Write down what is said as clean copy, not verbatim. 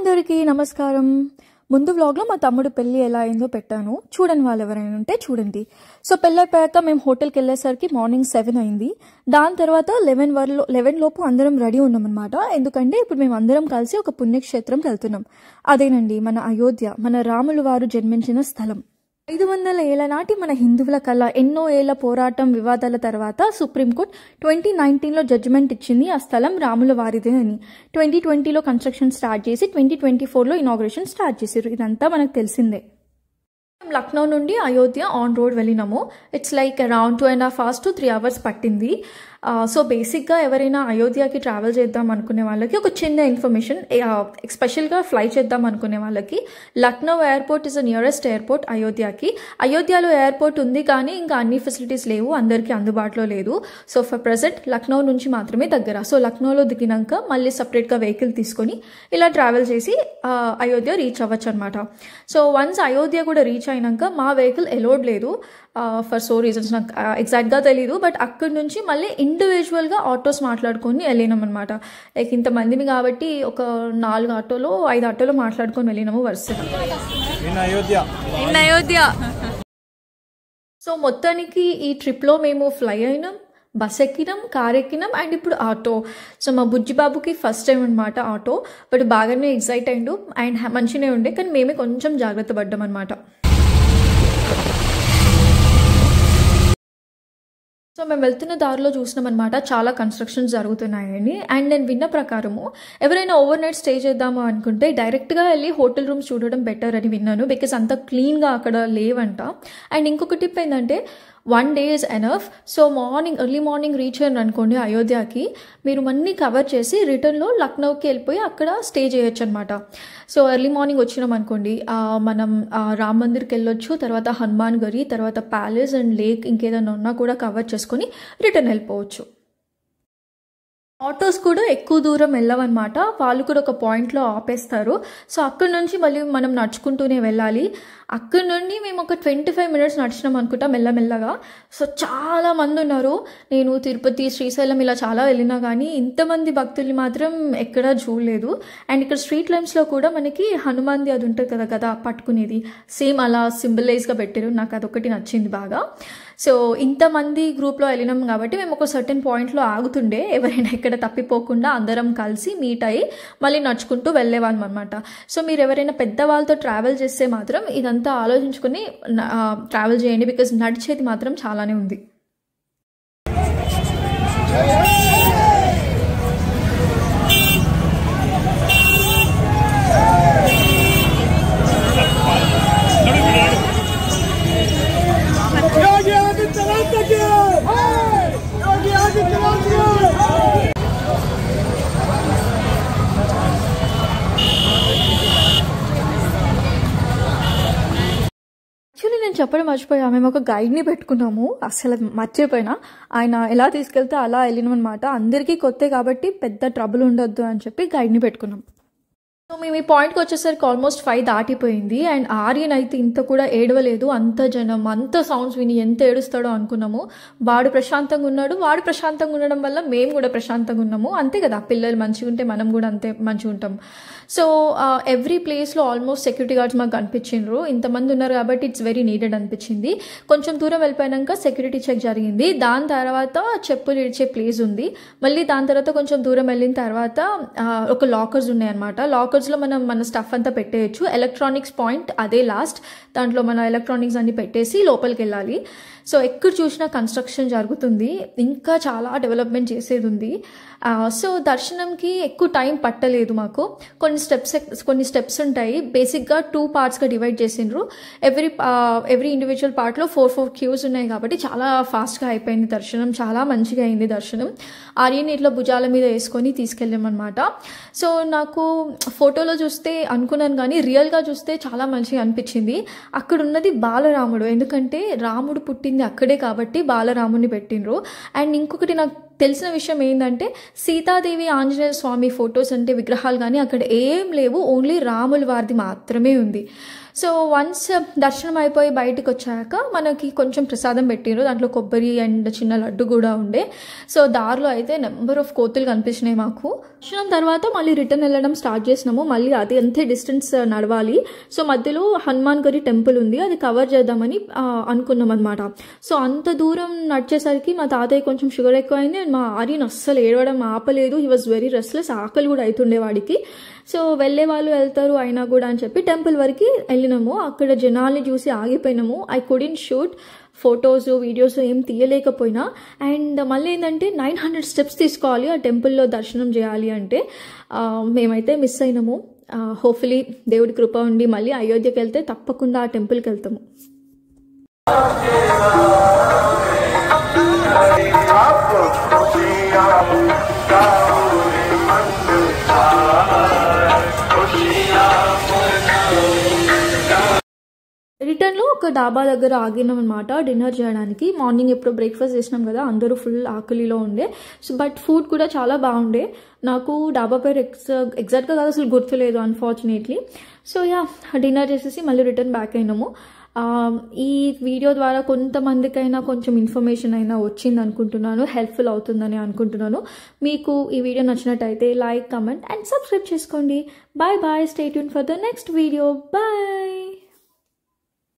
అందరికీ నమస్కారం. ముందు వ్లాగ్లో మా తమ్ముడు పెళ్ళి ఎలా అయిందో పెట్టాను. చూడని వాళ్ళు ఎవరైనా ఉంటే చూడండి. సో పెళ్ళైపోయాక మేము హోటల్కి వెళ్ళేసరికి మార్నింగ్ 7 అయింది. దాని తర్వాత 11 లోపు అందరం రెడీ ఉన్నామన్నమాట. ఎందుకంటే ఇప్పుడు మేము అందరం కలిసి ఒక పుణ్యక్షేత్రంకి వెళ్తున్నాం. అదేనండి మన అయోధ్య, మన రాములు వారు జన్మించిన స్థలం. 500 ఏళ్ల నాటి మన హిందువుల కళ, ఎన్నో ఏళ్ల పోరాటం వివాదాల తర్వాత సుప్రీంకోర్టు 2019లో జడ్జిమెంట్ ఇచ్చింది ఆ స్థలం రాముల వారిదే అని. 2020లో కన్స్ట్రక్షన్ స్టార్ట్ చేసి 2024లో ఇనాగ్రేషన్ స్టార్ట్ చేశారు. ఇదంతా మనకు తెలిసిందే. లక్నో నుండి అయోధ్య ఆన్ రోడ్ వెళ్ళినాము. It's like around 2.5 hours to 3 hours పట్టింది. సో బేసిక్గా ఎవరైనా అయోధ్యకి ట్రావెల్ చేద్దాం అనుకునే వాళ్ళకి ఒక చిన్న ఇన్ఫర్మేషన్, స్పెషల్గా ఫ్లై చేద్దాం అనుకునే వాళ్ళకి Lucknow airport is the nearest airport అయోధ్యకి. అయోధ్యలో ఎయిర్పోర్ట్ ఉంది కానీ ఇంకా అన్ని ఫెసిలిటీస్ లేవు, అందరికీ అందుబాటులో లేదు. సో ఫర్ ప్రెజెంట్ లక్నో నుంచి మాత్రమే దగ్గర. సో లక్నోలో దిగినాక మళ్ళీ సపరేట్గా వెహికల్ తీసుకొని ఇలా ట్రావెల్ చేసి అయోధ్య రీచ్ అవ్వచ్చు అనమాట. సో వన్స్ అయోధ్య కూడా రీచ్ అయినాక మా వెహికల్ ఎలోడ్ లేదు ఫర్ సో రీజన్స్, నాకు ఎగ్జాక్ట్గా తెలీదు. బట్ అక్కడి నుంచి మళ్ళీ ఇండివిజువల్గా ఆటోస్ మాట్లాడుకొని వెళ్ళినాం అనమాట. లైక్ ఇంతమందిని కాబట్టి ఒక 4 ఆటోలో 5 ఆటోలో మాట్లాడుకొని వెళ్ళినాము వరుసగా. సో మొత్తానికి ఈ ట్రిప్లో మేము ఫ్లై అయినాం, బస్ ఎక్కినాం, కార్ ఎక్కినాం అండ్ ఇప్పుడు ఆటో. సో మా బుజ్జిబాబుకి ఫస్ట్ టైం అనమాట ఆటో. బట్ బాగానే ఎగ్జైట్ అయిండు అండ్ మంచిగానే ఉండే, కానీ మేమే కొంచెం జాగ్రత్త పడ్డాం అనమాట. సో మేము వెళ్తున్న దారిలో చూసినాం అనమాట చాలా కన్స్ట్రక్షన్స్ జరుగుతున్నాయని. అండ్ నేను విన్న ప్రకారము ఎవరైనా ఓవర్ నైట్ స్టే చేద్దాము అనుకుంటే డైరెక్ట్గా వెళ్ళి హోటల్ రూమ్స్ చూడడం బెటర్ అని విన్నాను. బికాస్ అంత క్లీన్గా అక్కడ లేవంట. అండ్ ఇంకొక టిప్ ఏంటంటే 1 day is enough. So early morning reach అయ్యారు అనుకోండి అయోధ్యకి, మీరు అన్నీ కవర్ చేసి రిటర్న్లో లక్నోకి వెళ్ళిపోయి అక్కడ స్టే చేయొచ్చు అనమాట. సో ఎర్లీ మార్నింగ్ వచ్చినాం అనుకోండి, మనం రామ్ మందిర్కి వెళ్ళొచ్చు, తర్వాత హనుమాన్ గరి, తర్వాత ప్యాలెస్ అండ్ లేక్ ఇంకేదైనా ఉన్నా కూడా కవర్ చేసుకొని రిటర్న్ వెళ్ళిపోవచ్చు. ఆటోస్ కూడా ఎక్కువ దూరం వెళ్ళవన్నమాట, వాళ్ళు కూడా ఒక పాయింట్లో ఆపేస్తారు. సో అక్కడి నుంచి మళ్ళీ మనం నడుచుకుంటూనే వెళ్ళాలి. అక్కడి నుండి మేము ఒక 25 minutes నడిచినాం అనుకుంటా మెల్లమెల్లగా. సో చాలా మంది ఉన్నారు. నేను తిరుపతి, శ్రీశైలం ఇలా చాలా వెళ్ళినా కానీ ఇంతమంది భక్తుల్ని మాత్రం ఎక్కడా చూడలేదు. అండ్ ఇక్కడ స్ట్రీట్ లైమ్స్లో కూడా మనకి హనుమాన్ది అది ఉంటుంది కదా పట్టుకునేది, సేమ్ అలా సింబలైజ్గా పెట్టారు. నాకు అదొకటి నచ్చింది బాగా. సో ఇంతమంది గ్రూప్లో వెళ్ళినాం కాబట్టి మేము ఒక సర్టెన్ పాయింట్లో ఆగుతుండే, ఎవరైనా ఎక్కడ తప్పిపోకుండా అందరం కలిసి మీట్ అయ్యి మళ్ళీ నడుచుకుంటూ వెళ్ళేవాళ్ళం అనమాట. సో మీరు ఎవరైనా పెద్దవాళ్ళతో ట్రావెల్ చేస్తే మాత్రం ఇదంతా ఆలోచించుకొని ట్రావెల్ చేయండి, బికాజ్ నడిచేది మాత్రం చాలానే ఉంది. నేను చెప్పడం మర్చిపోయా, మేము ఒక గైడ్ని పెట్టుకున్నాము, అసలు మర్చిపోయినా. ఆయన ఎలా తీసుకెళ్తే అలా వెళ్ళినాం అనమాట. అందరికీ కొత్త కాబట్టి పెద్ద ట్రబుల్ ఉండొద్దు అని చెప్పి గైడ్ని పెట్టుకున్నాం. సో మేము ఈ పాయింట్కి వచ్చేసరికి ఆల్మోస్ట్ 5 దాటిపోయింది. అండ్ ఆర్యన్ అయితే ఇంత కూడా ఏడవలేదు. అంత జనం, అంత సౌండ్స్ విని ఎంత ఏడుస్తాడో అనుకున్నాము. వాడు ప్రశాంతంగా ఉన్నాడు. వాడు ప్రశాంతంగా ఉండడం వల్ల మేము కూడా ప్రశాంతంగా ఉన్నాము. అంతే కదా, పిల్లలు మంచిగా ఉంటే మనం కూడా అంతే మంచిగా ఉంటాం. సో ఎవ్రీ ప్లేస్లో ఆల్మోస్ట్ సెక్యూరిటీ గార్డ్స్ మాకు కనిపించిండ్రు. ఇంతమంది ఉన్నారు కాబట్టి ఇట్స్ వెరీ నీడెడ్ అనిపించింది. కొంచెం దూరం వెళ్ళిపోయాక సెక్యూరిటీ చెక్ జరిగింది. దాని తర్వాత చెప్పులు ఇడిచే ప్లేస్ ఉంది. మళ్ళీ దాని తర్వాత కొంచెం దూరం వెళ్ళిన తర్వాత ఒక లాకర్స్ ఉన్నాయన్నమాట. లాకర్స్లో మన స్టఫ్ అంతా పెట్టేయచ్చు. ఎలక్ట్రానిక్స్ పాయింట్ అదే లాస్ట్, దాంట్లో మన ఎలక్ట్రానిక్స్ అన్ని పెట్టేసి లోపలికి వెళ్ళాలి. సో ఎక్కడ చూసినా కన్స్ట్రక్షన్ జరుగుతుంది, ఇంకా చాలా డెవలప్మెంట్ చేసేది ఉంది. సో దర్శనంకి ఎక్కువ టైం పట్టలేదు మాకు. కొన్ని స్టెప్స్ ఉంటాయి. బేసిక్గా 2 partsగా డివైడ్ చేసిండ్రు. ఎవ్రీ ఇండివిజువల్ పార్ట్లో 4 క్యూస్ ఉన్నాయి కాబట్టి చాలా ఫాస్ట్గా అయిపోయింది దర్శనం. చాలా మంచిగా అయింది దర్శనం. ఆర్యన్ ఇట్లా భుజాల మీద వేసుకొని తీసుకెళ్ళామన్నమాట. సో నాకు ఫోటోలో చూస్తే అనుకున్నాను కానీ రియల్గా చూస్తే చాలా మంచిగా అనిపించింది. అక్కడ ఉన్నది బాలరాముడు, ఎందుకంటే రాముడు పుట్టింది అక్కడే కాబట్టి బాలరాముడిని పెట్టిండ్రు. అండ్ ఇంకొకటి నాకు తెలిసిన విషయం ఏంటంటే సీతాదేవి, ఆంజనేయ స్వామి ఫొటోస్ అంటే విగ్రహాలు కానీ అక్కడ ఏం లేవు, ఓన్లీ రాముల వారిది మాత్రమే ఉంది. సో వన్స్ దర్శనం అయిపోయి బయటకు వచ్చాక మనకి కొంచెం ప్రసాదం పెట్టిరు, దాంట్లో కొబ్బరి అండ్ చిన్న లడ్డు కూడా ఉండే. సో దారిలో అయితే నెంబర్ ఆఫ్ కోతులు కనిపించినాయి మాకు. దర్శనం తర్వాత మళ్ళీ రిటర్న్ వెళ్ళడం స్టార్ట్ చేసినాము. మళ్ళీ అది అంతే డిస్టెన్స్ నడవాలి. సో మధ్యలో హనుమాన్ గరి టెంపుల్ ఉంది, అది కవర్ చేద్దామని అనుకున్నాం అనమాట. సో అంత దూరం నడిచేసరికి మా తాతయ్య కొంచెం షుగర్ ఎక్కువైంది అండ్ మా ఆర్యన్ అస్సలు ఏడవడం ఆపలేదు. హీ వాజ్ వెరీ రెస్ట్లెస్, ఆకలి కూడా అవుతుండే వాడికి. సో వెళ్ళే వాళ్ళు వెళ్తారు అయినా కూడా అని చెప్పి టెంపుల్ వరకు వెళ్ళినాము. అక్కడ జనాల్ని చూసి ఆగిపోయినాము. I couldn't shoot photos videos ఏం తీయలేకపోయినా. అండ్ మళ్ళీ ఏంటంటే 900 స్టెప్స్ తీసుకోవాలి ఆ టెంపుల్లో దర్శనం చేయాలి అంటే. మేమైతే మిస్ అయినాము. హోప్ఫుల్లీ దేవుడి కృప ఉండి మళ్ళీ అయోధ్యకి వెళ్తే తప్పకుండా ఆ టెంపుల్కి వెళ్తాము. రిటర్న్లో ఒక డాబా దగ్గర ఆగినాం అనమాట డిన్నర్ చేయడానికి. మార్నింగ్ ఎప్పుడు బ్రేక్ఫాస్ట్ చేసినాం కదా, అందరూ ఫుల్ ఆకలిలో ఉండే. సో బట్ ఫుడ్ కూడా చాలా బాగుండే. నాకు డాబా పేరు ఎగ్జాక్ట్గా కాదు అసలు గుర్తులేదు అన్ఫార్చునేట్లీ. సో డిన్నర్ చేసేసి మళ్ళీ రిటర్న్ బ్యాక్ అయినాము. ఈ వీడియో ద్వారా కొంతమందికైనా కొంచెం ఇన్ఫర్మేషన్ అయినా వచ్చింది అనుకుంటున్నాను, హెల్ప్ఫుల్ అవుతుందని అనుకుంటున్నాను. మీకు ఈ వీడియో నచ్చినట్టయితే లైక్, కమెంట్ అండ్ సబ్స్క్రైబ్ చేసుకోండి. Bye bye, stay tune for the next video. Bye.